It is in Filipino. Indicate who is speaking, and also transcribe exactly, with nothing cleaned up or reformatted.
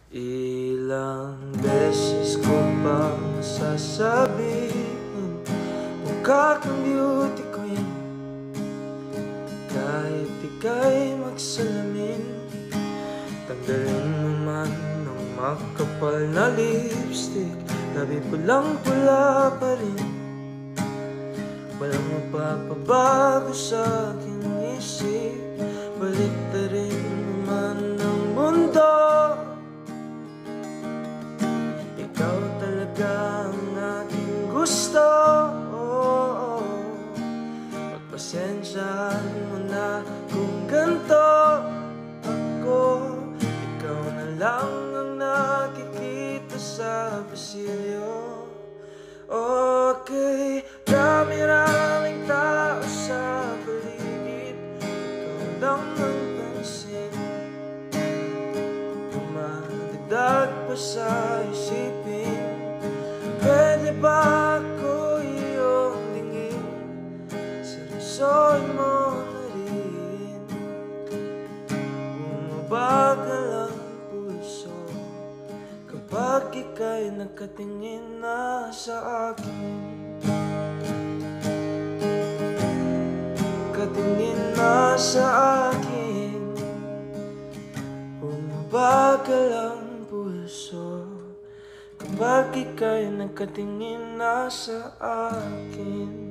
Speaker 1: Ilang beses ko bang sasabihin mukha kang beauty queen, kahit ika'y magsalamin. Tanggalin mo man ng makapal na lipstick, labi pulang pula pa rin. Walang mapapabago sa aking isip, baliktarin mo man ang mundo. Ikaw talaga ang aking gusto. oh, oh. Pagpasensyahan mo na kung ganito ako. Ikaw na lang ang nakikita sa pasilyo. Okay, dami-raming tao sa paligid, ikaw lang ang pansin. Dumadagdag pa sa isipin, pwede ba ako iyong lingin? Seryosohin mo na rin. Bumabagal ang puso kapag ika'y nakatingin na sa akin. Nakatingin na sa akin. Bumabagal ang puso kapag ika'y nakatingin na sa akin.